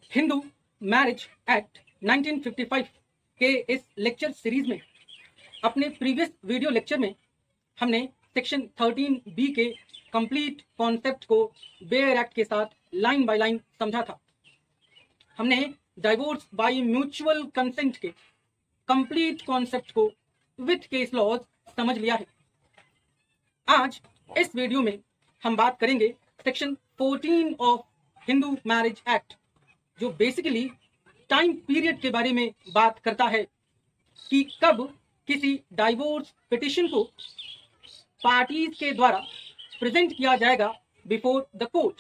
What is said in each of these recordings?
Hindu marriage act 1955 के इस lecture series में अपने प्रीवियस वीडियो लेक्चर में हमने सेक्शन 13B के कंप्लीट कॉन्सेप्ट को बेयर एक्ट के साथ लाइन बाय लाइन समझा था। हमने डाइवोर्स बाय म्यूचुअल कंसेंट के कंप्लीट कॉन्सेप्ट को विथ केस लॉज समझ लिया है। आज इस वीडियो में हम बात करेंगे section 14 of Hindu marriage act, जो बेसिकली टाइम पीरियड के बारे में बात करता है कि कब किसी डाइवोर्स पिटिशन को पार्टीज के द्वारा प्रेजेंट किया जाएगा बिफोर द कोर्ट।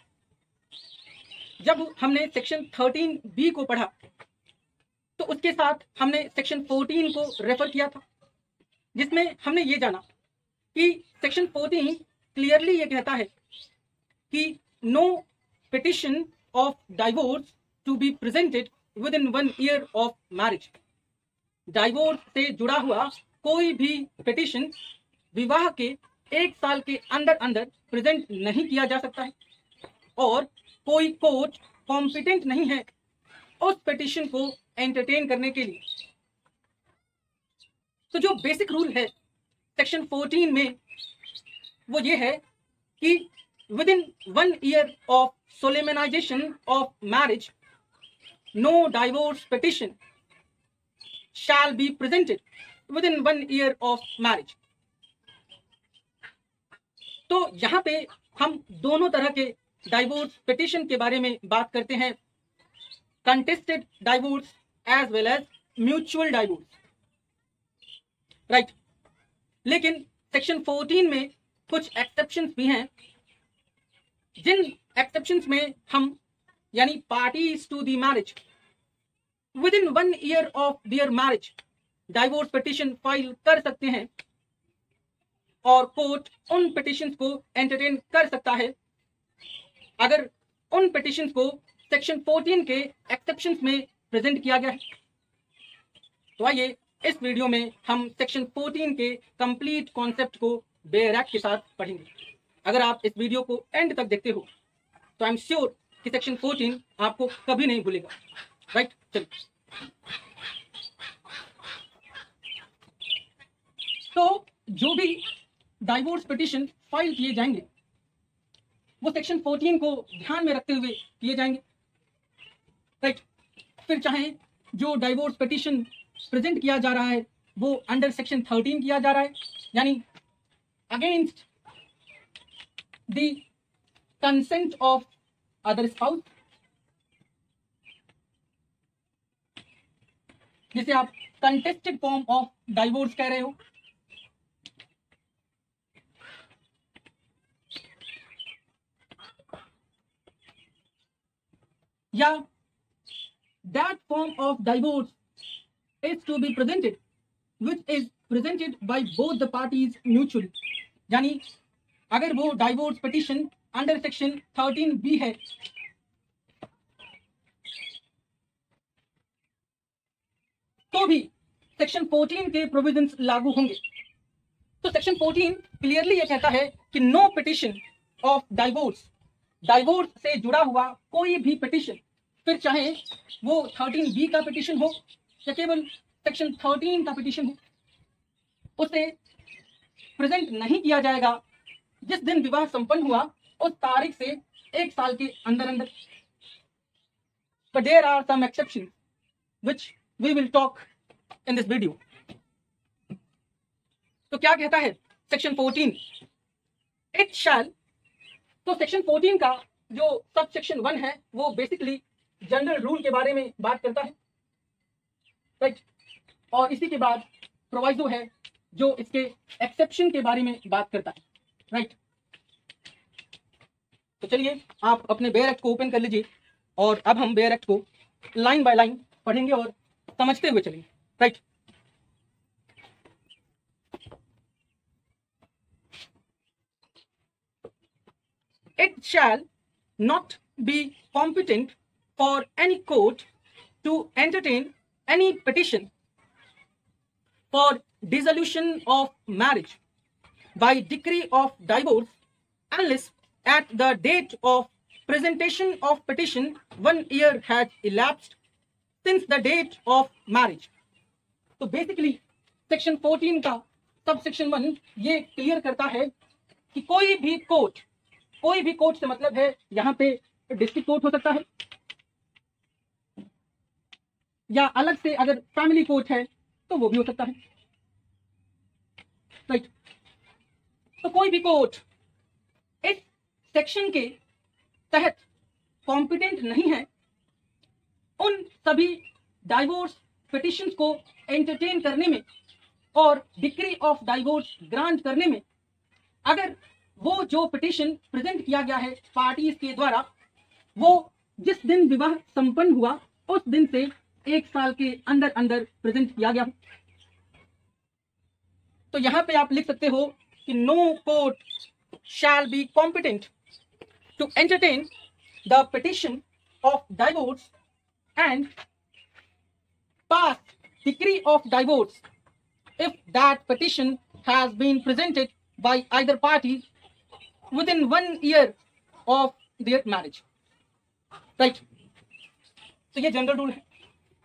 जब हमने सेक्शन 13B को पढ़ा तो उसके साथ हमने सेक्शन 14 को रेफर किया था, जिसमें हमने ये जाना कि सेक्शन 14 क्लियरली ये कहता है कि no petition of divorce to be presented within 1 year of marriage. Divorce से जुड़ा हुआ कोई भी पिटिशन विवाह के 1 साल के अंदर अंदर प्रेजेंट नहीं किया जा सकता है और कोई कोर्ट कॉम्पिटेंट नहीं है उस पिटिशन को एंटरटेन करने के लिए। तो जो बेसिक रूल है सेक्शन 14 में वो ये है कि within 1 year of solemnization of marriage, no divorce petition shall be presented within 1 year of marriage. तो यहां पे हम दोनों तरह के डाइवोर्स पिटिशन के बारे में बात करते हैं, contested divorce as well as mutual divorce, right. लेकिन सेक्शन 14 में कुछ एक्सेप्शंस भी हैं, जिन एक्सेप्शंस में हम यानी parties to the marriage within 1 year of their marriage divorce petition file कर सकते हैं और कोर्ट उन पिटिशंस को एंटरटेन कर सकता है अगर उन पिटिशंस को सेक्शन 14 के एक्सेप्शंस में प्रेजेंट किया गया है। तो आइए इस वीडियो में हम सेक्शन 14 के कंप्लीट कॉन्सेप्ट को बेयर एक्ट के साथ पढ़ेंगे। अगर आप इस वीडियो को एंड तक देखते हो तो आई एम श्योर कि सेक्शन 14 आपको कभी नहीं भूलेगा, राइट। चलिए, तो जो भी डाइवोर्स पिटिशन फाइल किए जाएंगे वो सेक्शन 14 को ध्यान में रखते हुए किए जाएंगे, राइट। फिर चाहे जो डाइवोर्स पिटिशन प्रेजेंट किया जा रहा है वो अंडर सेक्शन 13 किया जा रहा है, यानी against the consent of other spouse, जिसे आप कंटेस्टेड फॉर्म ऑफ डाइवोर्स कह रहे हो, या that form of divorce is to be presented which is presented by both the parties mutually। यानी अगर वो divorce petition under section 13B है तो भी सेक्शन 14 के प्रोविजंस लागू होंगे। तो सेक्शन 14 क्लियरली ये कहता है कि no petition of divorce, divorce से जुड़ा हुआ कोई भी पिटिशन, फिर चाहे वो 13B का पिटिशन हो या केवल सेक्शन 13 का पिटिशन हो, उसे प्रेजेंट नहीं किया जाएगा जिस दिन विवाह संपन्न हुआ उस तारीख से 1 साल के अंदर अंदर। But there are some exceptions which we will talk in this video। तो क्या कहता है सेक्शन 14? इट शैल, तो सेक्शन 14 का जो सब सेक्शन 1 है वो बेसिकली जनरल रूल के बारे में बात करता है, राइट। और इसी के बाद प्रोवाइजो है जो इसके एक्सेप्शन के बारे में बात करता है, राइट। तो चलिए आप अपने बेयर एक्ट को ओपन कर लीजिए और अब हम बेयर एक्ट को लाइन बाय लाइन पढ़ेंगे और समझते हुए चलेंगे, right. It shall not be competent for any court to entertain any petition for dissolution of marriage by decree of divorce unless at the date of presentation of petition 1 year has elapsed since the date of marriage. तो basically section 14 का sub section 1 ये clear करता है कि कोई भी court से मतलब है यहाँ पे डिस्ट्रिक्ट कोर्ट हो सकता है या अलग से अगर फैमिली कोर्ट है तो वो भी हो सकता है, राइट। तो कोई भी कोर्ट इस सेक्शन के तहत कॉम्पिटेंट नहीं है उन सभी डाइवोर्स पिटिशंस को एंटरटेन करने में और डिक्री ऑफ डाइवोर्स ग्रांट करने में, अगर वो जो पिटिशन प्रेजेंट किया गया है पार्टीज के द्वारा वो जिस दिन विवाह संपन्न हुआ उस दिन से 1 साल के अंदर अंदर प्रेजेंट किया गया। तो यहां पे आप लिख सकते हो कि no court shall be competent to entertain the petition of divorce and pass decree of divorce if that petition has been presented by either party within 1 year of their marriage, right? तो ये general rule है।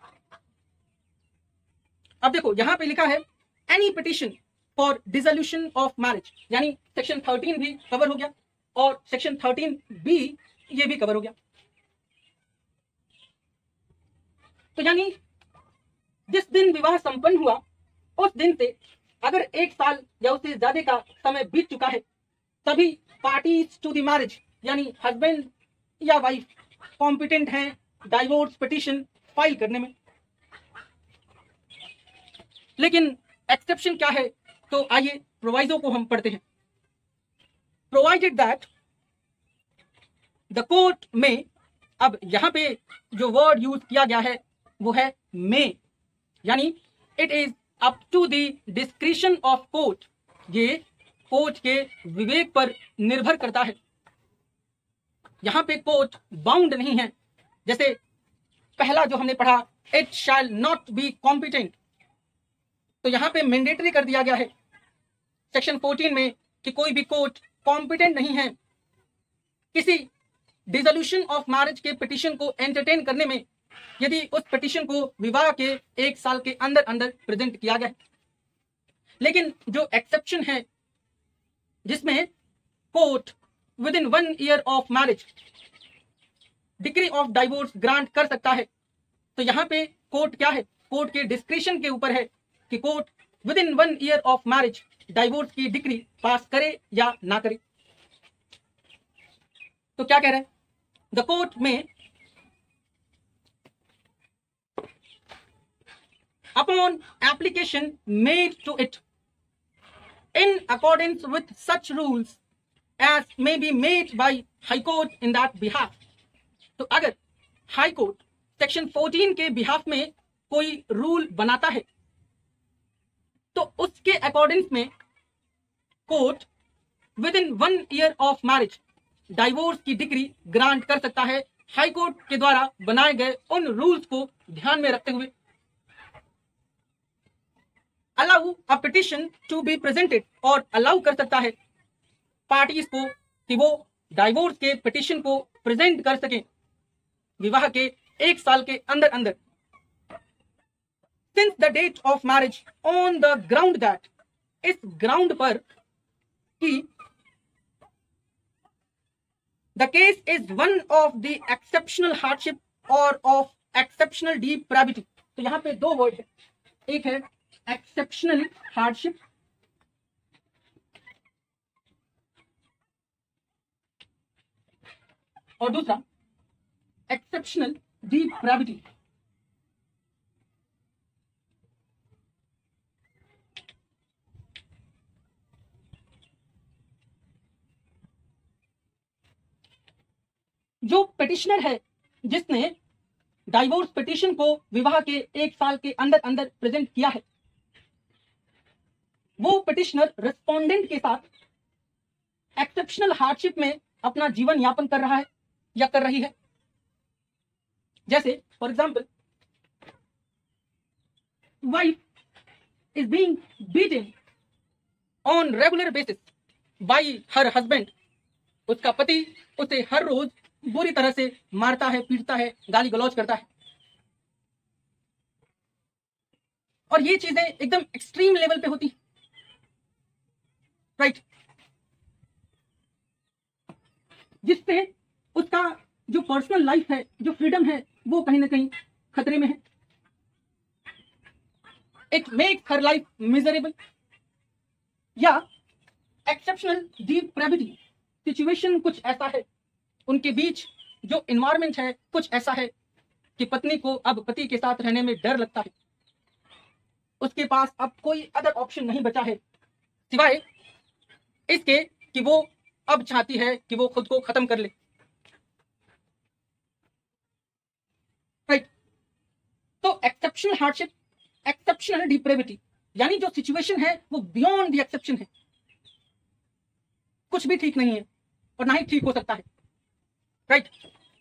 अब देखो यहां पे लिखा है any petition for dissolution of marriage, यानी सेक्शन 13 भी कवर हो गया और सेक्शन 13B ये भी कवर हो गया। तो यानी जिस दिन विवाह संपन्न हुआ उस दिन से अगर 1 साल या उससे ज्यादा का समय बीत चुका है तभी पार्टीज टू द मैरिज यानी हस्बैंड या वाइफ कॉम्पिटेंट हैं डाइवोर्स पिटिशन फाइल करने में। लेकिन एक्सेप्शन क्या है, तो आइए प्रोवाइजो को हम पढ़ते हैं। प्रोवाइडेड दैट द कोर्ट में, अब यहां पे जो वर्ड यूज किया गया है वो है मे, यानी it is up to the discretion of court, ये कोर्ट के विवेक पर निर्भर करता है। यहां पे कोर्ट बाउंड नहीं है, जैसे पहला जो हमने पढ़ा it shall not be competent, तो यहां पे मैंडेटरी कर दिया गया है सेक्शन 14 में कि कोई भी कोर्ट कॉम्पिटेंट नहीं है किसी डिसोल्यूशन ऑफ मैरिज के पिटिशन को एंटरटेन करने में यदि उस पिटिशन को विवाह के 1 साल के अंदर अंदर प्रेजेंट किया गया है। लेकिन जो एक्सेप्शन है जिसमें court within 1 year of marriage decree of divorce grant कर सकता है, तो यहां पे कोर्ट क्या है, कोर्ट के डिस्क्रिशन के ऊपर है कि court within 1 year of marriage divorce की डिक्री पास करे या ना करे। तो क्या कह रहे हैं, द कोर्ट में upon application made to it in accordance with such rules as may be made by High Court in that behalf। तो अगर हाई कोर्ट सेक्शन 14 के बिहाफ में कोई रूल बनाता है तो उसके अकॉर्डिंग में court within 1 year of marriage divorce की डिग्री ग्रांट कर सकता है हाई कोर्ट के द्वारा बनाए गए उन रूल्स को ध्यान में रखते हुए। Allow a petition to be presented, और अलाउ कर सकता है पार्टीज को कि वो डाइवोर्स के पिटिशन को प्रेजेंट कर सकें विवाह के 1 साल के अंदर अंदर, since the date of marriage on the ground that, इस ग्राउंड पर कि the case is one of the exceptional hardship or of exceptional depravity. तो यहां पे 2 वर्ड है, एक है एक्सेप्शनल हार्डशिप और दूसरा एक्सेप्शनल डिप्राविटी। जो पिटिशनर है जिसने डाइवोर्स पिटिशन को विवाह के 1 साल के अंदर अंदर प्रेजेंट किया है वो पिटिशनर रिस्पोंडेंट के साथ एक्सेप्शनल हार्डशिप में अपना जीवन यापन कर रहा है या कर रही है। जैसे for example wife is being beaten on regular basis by her husband, उसका पति उसे हर रोज बुरी तरह से मारता है, पीटता है, गाली गलौज करता है। और ये चीजें एकदम एक्सट्रीम लेवल पे होती, राइट, जिससे उसका जो पर्सनल लाइफ है, जो फ्रीडम है, वो कहीं ना कहीं खतरे में है। It makes her life miserable. या एक्सेप्शनल डिप्रेविटी सिचुएशन कुछ ऐसा है, उनके बीच जो इन्वायरमेंट है कुछ ऐसा है कि पत्नी को अब पति के साथ रहने में डर लगता है। उसके पास अब कोई अदर ऑप्शन नहीं बचा है सिवाय इसके कि वो अब चाहती है कि वो खुद को खत्म कर ले, राइट। तो एक्सेप्शनल हार्डशिप, एक्सेप्शनल डिप्रेविटी, यानी जो सिचुएशन है वो बियॉन्ड द एक्सेप्शन है, कुछ भी ठीक नहीं है और ना ही ठीक हो सकता है, right.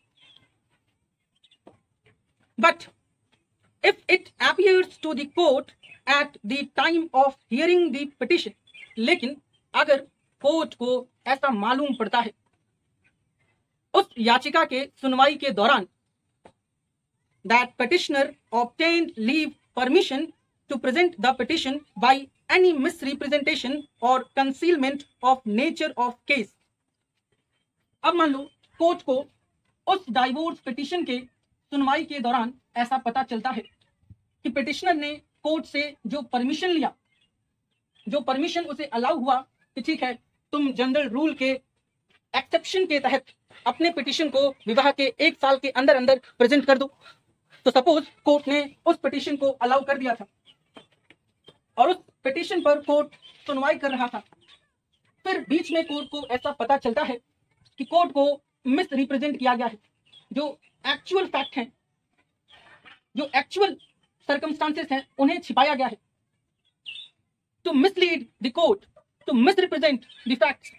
But if it appears to the court at the time of hearing the petition, लेकिन अगर कोर्ट को ऐसा मालूम पड़ता है उस याचिका के सुनवाई के दौरान that petitioner obtained leave permission to present the petition by any misrepresentation or concealment of nature of case। अब मान लो कोर्ट को उस डाइवोर्स पिटिशन के सुनवाई के दौरान ऐसा पता चलता है कि पिटिशनर ने कोर्ट से जो परमिशन लिया, जो परमिशन उसे अलाउ हुआ कि ठीक है तुम जनरल रूल के एक्सेप्शन के तहत अपने पिटिशन को विवाह के 1 साल के अंदर अंदर प्रेजेंट कर दो। तो सपोज कोर्ट ने उस पिटिशन को अलाउ कर दिया था और उस पिटिशन पर कोर्ट सुनवाई कर रहा था, फिर बीच में कोर्ट को ऐसा पता चलता है कि कोर्ट को मिस रिप्रेजेंट किया गया है, जो एक्चुअल फैक्ट हैं, जो एक्चुअल सर्कमस्टांसेस हैं, उन्हें छिपाया गया है, to mislead the court, to misrepresent the facts,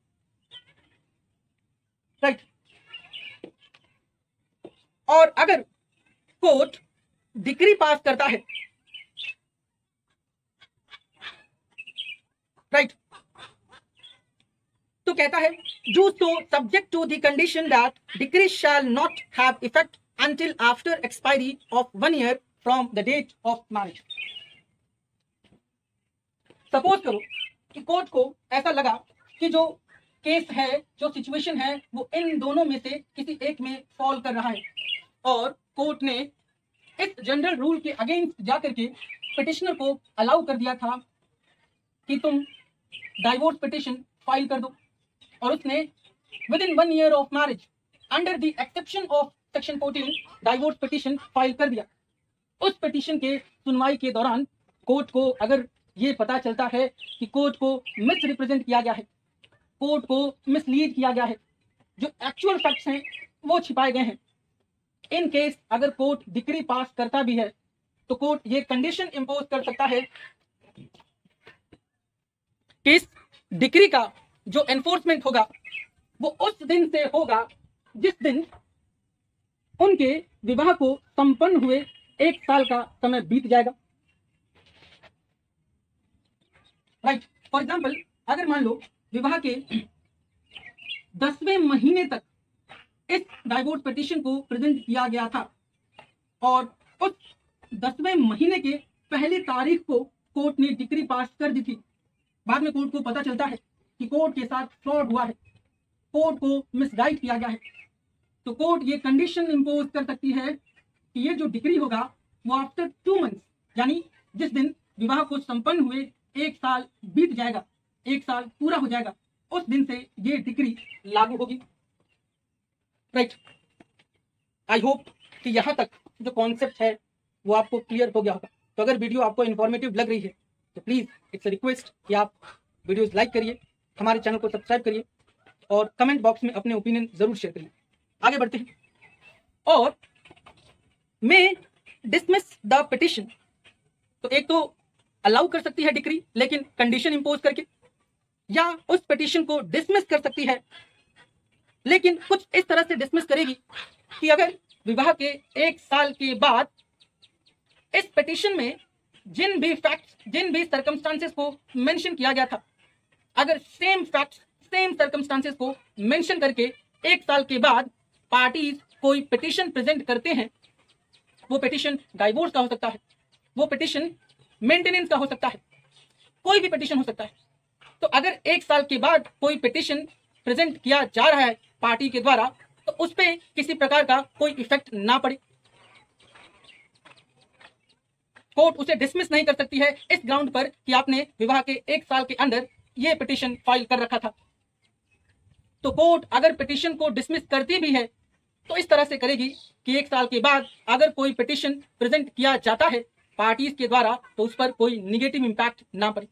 right. और अगर कोर्ट डिक्री पास करता है, राइट, तो कहता है do so subject to the condition that decree shall not have effect until after expiry of 1 year from the date of marriage. Suppose करो कि court को ऐसा लगा कि जो केस है, जो सिचुएशन है, वो इन दोनों में से किसी एक में फॉल कर रहा है और कोर्ट ने इस जनरल रूल के अगेंस्ट जाकर के पिटिशनर को अलाउ कर दिया था कि तुम डाइवोर्स पिटिशन फाइल कर दो, और उसने within 1 year of marriage under the exception of section 14 divorce petition file कर दिया। उस पिटिशन के सुनवाई के दौरान कोर्ट को अगर ये पता चलता है कि कोर्ट को मिस रिप्रेजेंट किया गया है, कोर्ट को मिसलीड किया गया है, जो एक्चुअल फैक्ट्स हैं वो छिपाए गए हैं, इन केस अगर कोर्ट डिक्री पास करता भी है तो कोर्ट ये कंडीशन इंपोज कर सकता है कि इस डिक्री का जो एनफोर्समेंट होगा वो उस दिन से होगा जिस दिन उनके विवाह को संपन्न हुए 1 साल का समय बीत जाएगा, राइट। फॉर एग्जाम्पल, अगर मान लो विवाह के 10वें महीने तक इस डाइवोर्स पिटिशन को प्रेजेंट किया गया था और उस 10वें महीने के पहले तारीख को कोर्ट ने डिक्री पास कर दी थी, बाद में कोर्ट को पता चलता है कि कोर्ट के साथ फ्रॉड हुआ है, कोर्ट को मिसगाइड किया गया है, तो कोर्ट ये कंडीशन इंपोज कर सकती है कि ये जो डिक्री होगा वो आफ्टर 2 मंथ्स, यानी जिस दिन विवाह को संपन्न हुए 1 साल बीत जाएगा, 1 साल पूरा हो जाएगा, उस दिन से ये डिक्री लागू होगी, राइट। आई होप कि यहाँ तक जो कॉन्सेप्ट है वो आपको क्लियर हो गया होगा। तो अगर वीडियो आपको इन्फॉर्मेटिव लग रही है तो प्लीज़ इट्स अ रिक्वेस्ट कि आप वीडियोस लाइक करिए, हमारे चैनल को सब्सक्राइब करिए और कमेंट बॉक्स में अपने ओपिनियन जरूर शेयर करिए। आगे बढ़ते हैं। और मे डिसमिस द पिटिशन, तो एक तो अलाउ कर सकती है डिक्री लेकिन कंडीशन इंपोज करके, या उस पिटिशन को डिसमिस कर सकती है लेकिन कुछ इस तरह से डिसमिस करेगी कि अगर विवाह के 1 साल के बाद इस पिटिशन में जिन भी फैक्ट्स, जिन भी सर्कमस्टांसेस को मेंशन किया गया था, अगर सेम फैक्ट्स, सेम सर्कमस्टांसेस को मेंशन करके 1 साल के बाद पार्टीज कोई पिटिशन प्रेजेंट करते हैं, वो पिटिशन डाइवोर्स का हो सकता है, वो पिटिशन मेंटेनेंस का हो सकता है, कोई भी पिटिशन हो सकता है। तो अगर 1 साल के बाद कोई पिटिशन प्रेजेंट किया जा रहा है पार्टी के द्वारा, तो उस पर किसी प्रकार का कोई इफेक्ट ना पड़े, कोर्ट उसे डिसमिस नहीं कर सकती है इस ग्राउंड पर कि आपने विवाह के 1 साल के अंदर यह पिटिशन फाइल कर रखा था। तो कोर्ट अगर पिटिशन को डिसमिस करती भी है तो इस तरह से करेगी कि 1 साल के बाद अगर कोई पिटिशन प्रेजेंट किया जाता है पार्टीज के द्वारा तो उस पर कोई निगेटिव इंपैक्ट ना पड़े।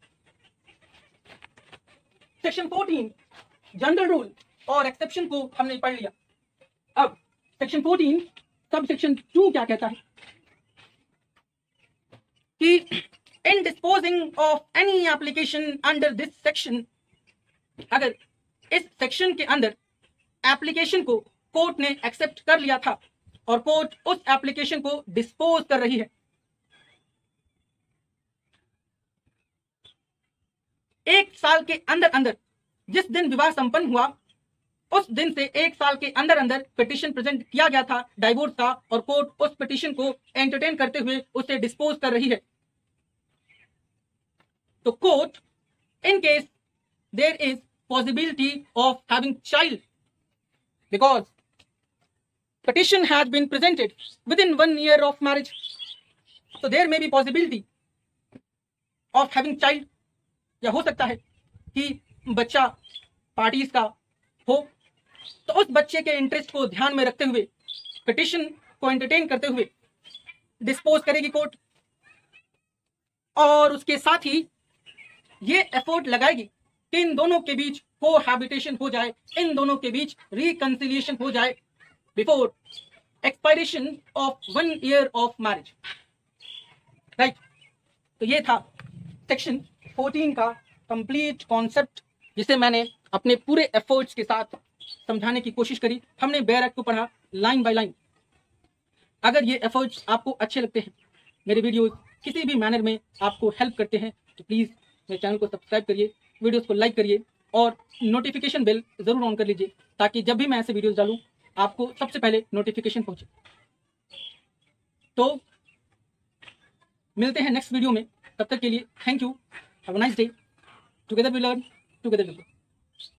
सेक्शन 14 जनरल रूल और एक्सेप्शन को हमने पढ़ लिया। अब सेक्शन 14 सब सेक्शन 2 क्या कहता है कि in disposing of any application under this section, अगर इस सेक्शन के अंदर एप्लीकेशन को कोर्ट ने एक्सेप्ट कर लिया था और कोर्ट उस एप्लीकेशन को डिस्पोज कर रही है, 1 साल के अंदर अंदर जिस दिन विवाह संपन्न हुआ उस दिन से 1 साल के अंदर अंदर पिटिशन प्रेजेंट किया गया था डाइवोर्स का और कोर्ट उस पिटिशन को एंटरटेन करते हुए उसे डिस्पोज कर रही है, तो court in case there is possibility of having child because petition has been presented within 1 year of marriage, so there may be possibility of having child, या हो सकता है कि बच्चा पार्टीज का हो, तो उस बच्चे के इंटरेस्ट को ध्यान में रखते हुए पिटिशन को एंटरटेन करते हुए डिस्पोज करेगी कोर्ट, और उसके साथ ही ये एफर्ट लगाएगी कि इन दोनों के बीच कोहैबिटेशन हो जाए, इन दोनों के बीच रिकंसिलिएशन हो जाए before expiration of 1 year of marriage, right. तो ये था सेक्शन 14 का कंप्लीट कॉन्सेप्ट जिसे मैंने अपने पूरे एफर्ट्स के साथ समझाने की कोशिश करी। हमने बेयर एक्ट को पढ़ा लाइन बाय लाइन। अगर ये एफर्ट्स आपको अच्छे लगते हैं, मेरे वीडियोस किसी भी मैनर में आपको हेल्प करते हैं, तो प्लीज़ मेरे चैनल को सब्सक्राइब करिए, वीडियोस को लाइक करिए और नोटिफिकेशन बेल ज़रूर ऑन कर लीजिए ताकि जब भी मैं ऐसे वीडियोस डालूं आपको सबसे पहले नोटिफिकेशन पहुंचे। तो मिलते हैं नेक्स्ट वीडियो में, तब तक के लिए thank you, have a nice day, together we learn, together we grow.